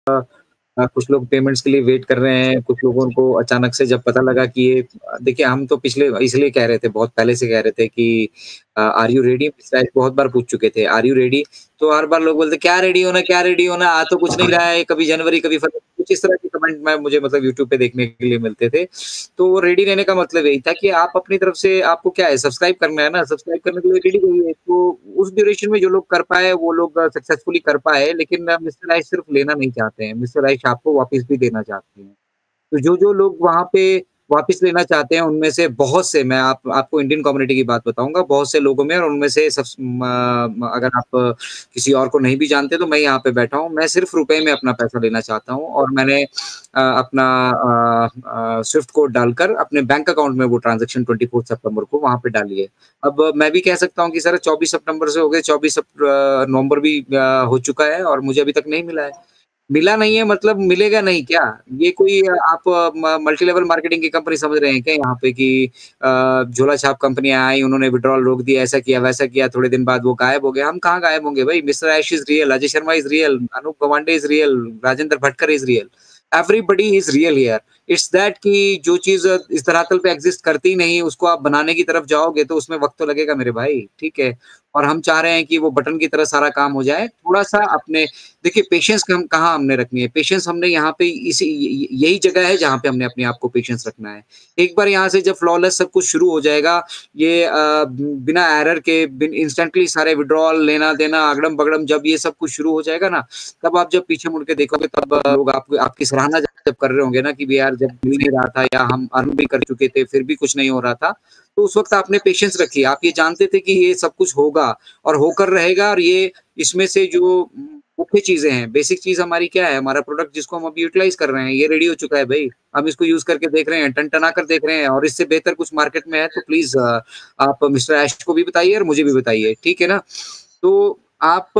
कुछ लोग पेमेंट्स के लिए वेट कर रहे हैं, कुछ लोगों को अचानक से जब पता लगा कि ये देखिए हम तो पिछले इसलिए कह रहे थे, बहुत पहले से कह रहे थे कि आर यू रेडी? शायद बहुत बार पूछ चुके थे, आर यू रेडी? तो हर बार लोग बोलते क्या रेडी होना, क्या रेडी होना? आ तो कुछ नहीं रहा है, कभी जनवरी, कभी फरवरी, कुछ इस तरह के कमेंट मैं मुझे मतलब यूट्यूब पे देखने के लिए मिलते थे। तो वो रेडी रहने का मतलब यही था कि आप अपनी तरफ से आपको क्या है सब्सक्राइब करना है ना, सब्सक्राइब करने के लिए रेडी रहिए। तो उस ड्यूरेशन में जो लोग कर पाए, वो लोग सक्सेसफुली कर पाए, लेकिन मिस्टर आइस सिर्फ लेना नहीं चाहते हैं, मिस्टर आइस आपको वापस भी देना चाहते हैं। तो जो-जो लोग वहाँ पे वापिस लेना चाहते हैं, उनमें से बहुत से मैं आपको इंडियन कम्युनिटी की बात बताऊँगा, बहुत से लोगों में और उनमें से सबस म अगर आप किसी और को नहीं भी जानते तो मैं यहाँ पे बैठा हूँ, मैं सिर्फ़ रुपए में अपना पैसा लेना चाहता हूँ और मैंने अपना स्विफ्ट कोड डालकर अपने बैंक अकाउंट में वो ट्रांज़ैक्शन 24 सितंबर को वहाँ पे डाली है। अब मैं भी कह सकता हूँ कि सर 24 सितंबर से हो गए, 24 नवंबर भी हो चुका है और मुझे अभी तक नहीं मिला है। मिला नहीं है मतलब मिलेगा नहीं क्या? ये कोई आप म मल्टी लेवल मार्केटिंग की कंपनी समझ रहे हैं क्या यहाँ पे कि झोला छाप कंपनियाँ आई, उन्होंने विथड्रॉल रोक दिया, ऐसा किया, वैसा किया, थोड़े दिन बाद वो गायब हो गए। हम कहाँ गायब होंगे भई? Mister Ash is real, Ajay Sharma is real, Anoop Gawande is real, Rajendra Bhatkar is real. Everybody is real here. It's that कि जो चीज़ इस धरातल पे एक्ज़िस्ट करती ही नहीं, उसको आप बनाने की तरफ जाओगे तो उसमें वक़्त तो लगेगा मेरे भाई, ठीक है? और हम चाह रहे हैं कि वो बटन की तरह सारा काम हो जाए। थोड़ा-सा अपने देखिए पेशेंस कम कहाँ हमने रखनी है, पेशेंस हमने यहाँ पे इसी यही जगह है जहाँ पे हमने अपने आप को पेशेंस रखना है। एक बार यहाँ से जब फ्लॉलेस सब कुछ शुरू हो जाएगा, ये बिना एरर के इंस्टेंटली सारे विथड्रॉल, लेना-देना, अगड़म-बगड़म जब ये सब कुछ शुरू हो जाएगा ना, तब आप जब पीछे मुड़ के देखोगे तब लोग आपकी सराहना जब कर रहे होंगे ना कि यार जब मिल नहीं रहा था या हम अर्न भी कर चुके थे, फिर भी कुछ नहीं हो रहा था, तो उस वक़्त आपने पेशेंस रखी। आप ये जानते थे कि ये सब कुछ होगा और होकर रहेगा और ये इसमें से जो मुख्य चीज़ें हैं, बेसिक चीज़ हमारी क्या है? हमारा प्रोडक्ट जिसको हम अभी यूटिलाइज़ कर रहे हैं, ये रेडी हो चुका है भई। हम इसको यूज़ करके देख रहे हैं, टनटना कर देख रहे हैं और इससे बेहतर कुछ मार्केट में है तो प्लीज़ आप मिस्टर ऐश को भी बताइए और मुझे भी बताइए, ठीक है ना? तो आप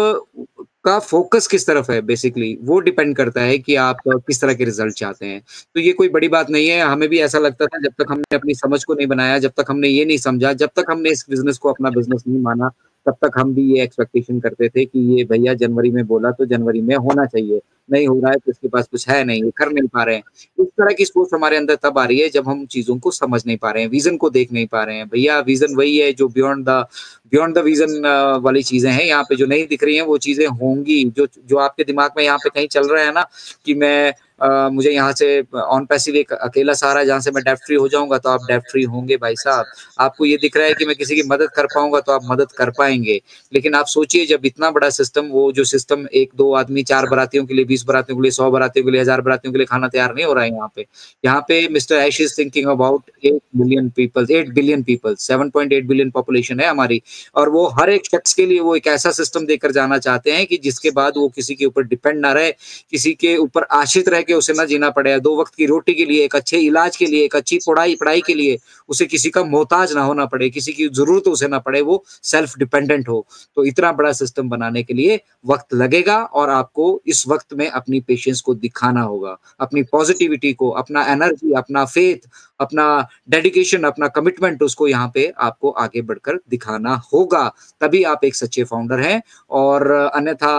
का फ़ोकस किस तरफ है बेसिकली, वो डिपेंड करता है कि आप किस तरह के रिज़ल्ट चाहते हैं। तो ये कोई बड़ी बात नहीं है, हमें भी ऐसा लगता था जब तक हमने अपनी समझ को नहीं बनाया, जब तक हमने ये नहीं समझा, जब तक हमने इस बिज़नेस को अपना बिज़नेस नहीं माना, तब तक हम भी ये एक्सपेक्टेशन करते थे कि ये भैया जनवरी में बोला तो जनवरी में होना चाहिए। नहीं हो रहा है तो इसके पास कुछ है नहीं, ये कर नहीं पा रहे हैं। इस तरह की सोच हमारे अंदर तब आ रही है जब हम चीज़ों को समझ नहीं पा रहे हैं, विज़न को देख नहीं पा रहे हैं। भैया विज़न वही है जो बियॉन्ड द विज़न वाली चीज़ें हैं, यहाँ पे जो नहीं दिख रही हैं वो चीज़ें होंगी। जो जो आपके दिमाग में यहाँ पे कहीं चल रहा है ना कि मैं मुझे यहाँ से ऑन पैसिव एक अकेला सहारा है जहाँ से मैं डेब्ट फ्री हो जाऊँगा, तो आप डेब्ट फ्री होंगे भाई साहब। आपको ये दिख रहा है कि मैं किसी की मदद कर पाऊँगा, तो आप मदद कर पाएँगे। लेकिन आप सोचिए जब इतना बड़ा सिस्टम वो जो सिस्टम 1-2 आदमी 4 बारातियों के लिए, 20 बारातियों के लिए, 100 बारातियों के लिए, 1000 बारातियों के लिए खाना तैयार नहीं हो रहा है यहाँ पे। यहाँ पे mister Ash is thinking about 8 million people 8 billion people 7.8 billion population है हमारी और वो हर एक शख्स के लिए वो एक ऐसा सिस्टम देकर जाना चाहते हैं कि जिसके बाद वो किसी के ऊपर डिपेंड ना रहे, किसी के ऊपर आश्रित रह के उसे ना जीना पड़े। 2 वक़्त की रोटी के लिए, एक अच्छे इलाज के लिए, एक अच्छी पढ़ाई के लिए, उसे किसी का मोहताज ना होना पड़े, किसी की ज़रूरत उसे ना पड़े, वो सेल्फ डिपेंडेंट हो। तो इतना बड़ा सिस्टम बनाने के लिए वक़्त लगेगा और आपको इस वक़्त में अपनी पेशेंस को दिखाना होगा। अपनी पॉज़िटिविटी को, अपना एनर्जी, अपना फ़ेथ, अपना डेडिकेशन, अपना कमिटमेंट उसको यहाँ पे आपको आगे बढ़कर दिखाना होगा। तभी आप एक सच्चे फाउंडर हैं और अन्यथा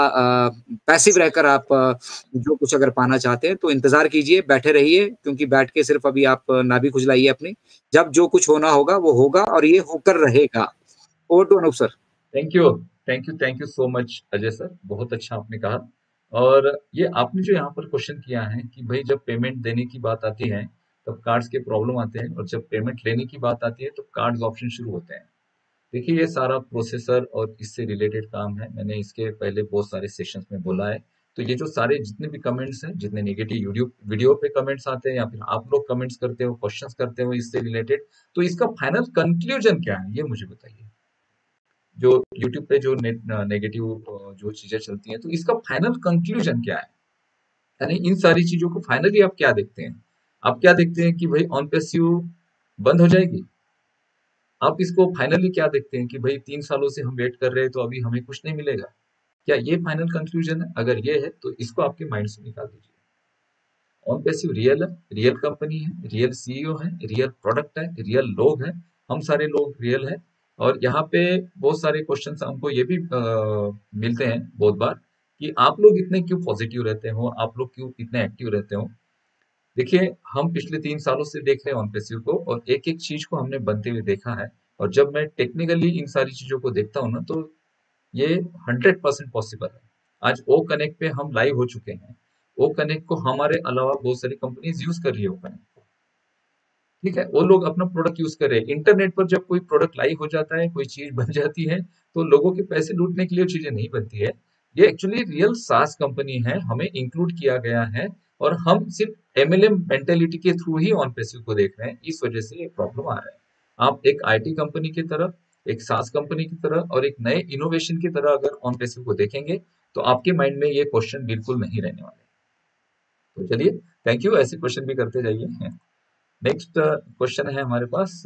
पैसिव रहकर आप जो कुछ अगर पाना चाहते हैं तो इंतज़ार कीजिए, बैठे रहिए क्योंकि बैठ के सिर्फ़ अभी आप नाभि खुजलाइए अपनी। जब जो कुछ होना होगा वो होगा और ये होकर रहेगा। Over to Anoop sir. Thank you, thank you so much Ajay sir, बहुत अच्छा आपने कहा। और ये आपने जो यहाँ पर क्वेश्चन किया है कि भाई जब पेमेंट देने की बात आती है तब कार्ड्स के प्रॉब्लम आते हैं और जब पेमेंट लेने की बात आती है तो कार्ड्स ऑप्शन शुरू होते हैं। देखिए ये सारा प्रोसेसर और इससे रिलेटेड काम है, मैंने इसके पहले बहुत सारे सेशंस में बोला है। तो ये जो सारे जितने भी कमेंट्स हैं, जितने नेगेटिव वीडियो वीडियो पे कमेंट्स आते हैं या फिर आप लोग कमेंट्स करते हो, क्वेश्चंस करते हो इससे रिलेटेड, तो इसका फाइनल कंक्लूजन क्या है ये मुझे बताइए। जो यूट्यूब पे जो नेगेटिव जो चीजें चलती हैं, तो इसका फाइनल कंक्लूजन क्या है? यानी इन सारी चीजों को फाइनली आप क्या देखते हैं? आप क्या देखते हैं कि भाई ऑन पैसिव बंद हो जाएगी? आप इसको फाइनली क्या देखते हैं कि भाई 3 सालों से हम वेट कर रहे हैं तो अभी हमें कुछ नहीं मिलेगा? क्या ये फाइनल कंक्लूजन है? अगर ये है तो इसको आपके माइंड से निकाल दीजिए। ऑन पैसिव रियल है, रियल कंपनी है, रियल सीईओ है, रियल प्रोडक्ट है, रियल लोग हैं, हम सारे लोग रियल हैं। और यहाँ पे बहुत सारे क्वेश्चंस हमको ये भी मिलते हैं बहुत बार कि आप लोग इतने क्यों पॉजिटिव रहते हो, आप लोग क्यों इतने एक्टिव रहते हो। देखिए, हम पिछले 3 सालों से देख रहे हैं ऑनपेसिव को, और एक एक चीज को हमने बनते हुए देखा है। और जब मैं टेक्निकली इन सारी चीजों को देखता हूँ ना, तो ये 100% पॉसिबल है। आज ओ कनेक्ट पे हम लाइव हो चुके हैं। ओ कनेक्ट को हमारे अलावा बहुत सारी कंपनीज यूज कर रही है ओ कनेक्ट को। ठीक है, वो लोग अपना प्रोडक्ट यूज कर रहे हैं। इंटरनेट पर जब कोई प्रोडक्ट लाइव हो जाता है, कोई चीज बन जाती है, तो लोगों के पैसे लूटने के लिए वो चीजें नहीं बनती है। ये एक्चुअली रियल सास कंपनी है, हमें इंक्लूड किया गया है, और हम सिर्फ एमएलएम मेंटेलिटी के थ्रू ही ऑन पैसिव को देख रहे हैं। इस वजह से ये प्रॉब्लम आ रहा है। आप एक आईटी कंपनी की तरह, एक सास कंपनी की तरह और एक नए इनोवेशन की तरह अगर ऑन पैसिव को देखेंगे, तो आपके माइंड में ये क्वेश्चन बिल्कुल नहीं रहने वाले। तो चलिए, थैंक यू, ऐसे क्वेश्चन भी करते जाइए। नेक्स्ट क्वेश्चन है हमारे पास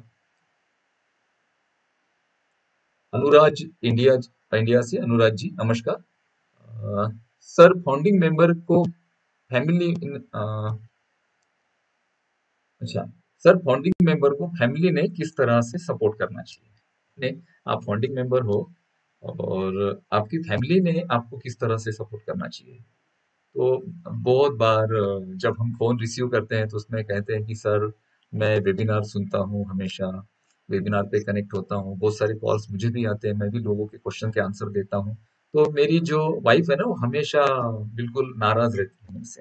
अनुराज, इंडिया इंडिया से। अनुराज जी नमस्कार। सर, फाउंडिंग मेंबर को फैमिली अच्छा, सर, फाउंडिंग मेंबर को फैमिली ने किस तरह से सपोर्ट करना चाहिए। ने, आप फाउंडिंग मेंबर हो, और आपकी फैमिली ने आपको किस तरह से सपोर्ट करना चाहिए। तो बहुत बार जब हम फोन रिसीव करते हैं, तो उसमें कहते हैं कि सर, मैं वेबिनार सुनता हूँ हमेशा, वेबिनार पे कनेक्ट होता हूँ, बहुत सारे कॉल्स मुझे भी आते हैं, मैं भी लोगों के क्वेश्चन के आंसर देता हूँ। तो मेरी जो वाइफ है ना, वो हमेशा बिल्कुल नाराज रहती है मुझसे।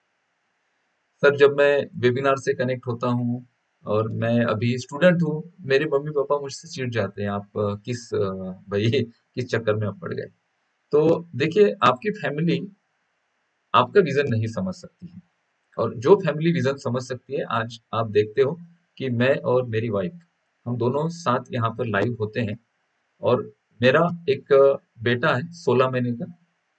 सर, जब मैं वेबिनार से कनेक्ट होता हूँ, और मैं अभी स्टूडेंट हूँ, मेरे मम्मी पापा मुझसे चिढ़ जाते हैं, आप भाई किस चक्कर में आप पड़ गए। तो देखिए, आपकी फैमिली आपका विजन नहीं समझ सकती है, और जो फैमिली विजन समझ सकती है, आज आप देखते हो कि मैं और मेरी वाइफ, हम दोनों साथ यहाँ पर लाइव होते हैं। और मेरा एक बेटा है 16 महीने का,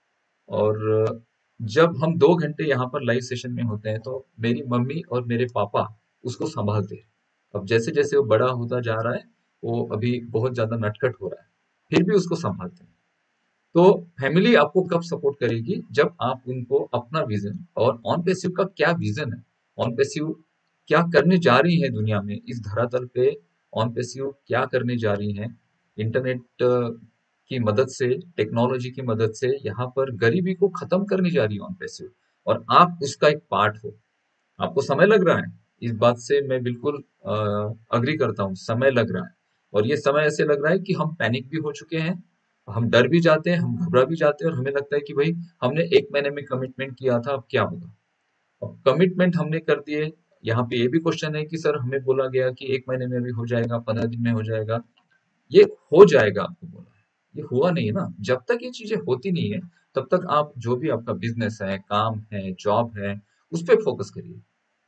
और जब हम 2 घंटे यहाँ पर लाइव सेशन में होते हैं, तो मेरी मम्मी और मेरे पापा उसको संभालते हैं। अब जैसे जैसे वो बड़ा होता जा रहा है, वो अभी बहुत ज्यादा नटखट हो रहा है, फिर भी उसको संभालते हैं। तो फैमिली आपको कब सपोर्ट करेगी, जब आप उनको अपना विजन, और ऑन पैसिव का क्या विजन है, ऑन पैसिव क्या करने जा रही है दुनिया में, इस धरातल पे ऑन पैसिव क्या करने जा रही है, इंटरनेट की मदद से, टेक्नोलॉजी की मदद से यहाँ पर गरीबी को खत्म करने जा रही है ऑन पैसिव, और आप उसका एक पार्ट हो। आपको समय लग रहा है, इस बात से मैं बिल्कुल अग्री करता हूँ, समय लग रहा है। और ये समय ऐसे लग रहा है कि हम पैनिक भी हो चुके हैं, हम डर भी जाते हैं, हम घबरा भी जाते हैं, और हमें लगता है कि भाई, हमने 1 महीने में कमिटमेंट किया था, अब क्या होगा। अब कमिटमेंट हमने कर दिए। यहाँ पे ये भी क्वेश्चन है कि सर, हमें बोला गया कि 1 महीने में भी हो जाएगा, 15 दिन में हो जाएगा। ये हो जाएगा आपको बोला है, ये हुआ नहीं है ना। जब तक ये चीजें होती नहीं है, तब तक आप जो भी आपका बिजनेस है, काम है, जॉब है, उस पर फोकस करिए।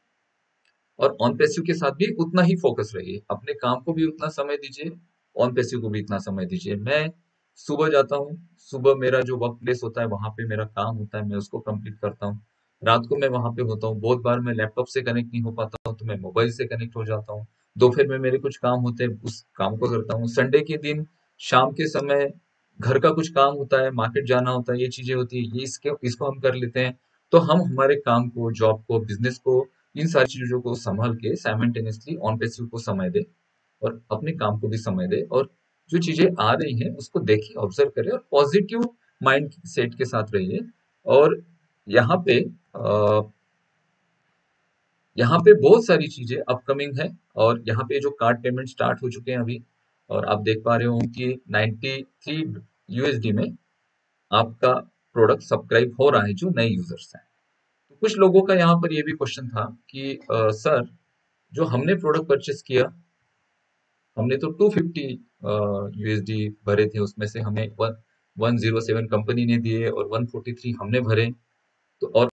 और ऑन पैसिव के साथ भी उतना ही फोकस रहिए, अपने काम को भी उतना समय दीजिए, ऑन पैसिव को भी इतना समय दीजिए। मैं सुबह जाता हूँ, सुबह मेरा जो वर्क प्लेस होता है, वहां पे मेरा काम होता है, मैं उसको कंप्लीट करता हूँ। रात को मैं वहां पे होता हूँ, बहुत बार मैं लैपटॉप से कनेक्ट नहीं हो पाता हूँ, तो मैं मोबाइल से कनेक्ट हो जाता हूँ। दोपहर में मेरे कुछ काम होते हैं, उस काम को करता हूँ। संडे के दिन शाम के समय घर का कुछ काम होता है, मार्केट जाना होता है, ये चीजें होती है, ये इसको हम कर लेते हैं। तो हम हमारे काम को, जॉब को, बिजनेस को, इन सारी चीजों को संभाल के साइमल्टेनियसली ऑन पैसिव को समय दे, और अपने काम को भी समय दे, और जो चीजें आ रही हैं उसको देखिए, ऑब्जर्व करें, और पॉजिटिव माइंड सेट के साथ रहिए। और यहाँ पे यहाँ पे बहुत सारी चीजें अपकमिंग है, और यहाँ पे जो कार्ड पेमेंट स्टार्ट हो चुके हैं अभी, और आप देख पा रहे हो कि 93 USD में आपका प्रोडक्ट सब्सक्राइब हो रहा है, जो नए यूजर्स हैं। तो कुछ लोगों का यहाँ पर ये भी क्वेश्चन था कि सर, जो हमने प्रोडक्ट परचेस किया, हमने तो 250 USD भरे थे, उसमें से हमें 107 कंपनी ने दिए, और 143 हमने भरे। तो और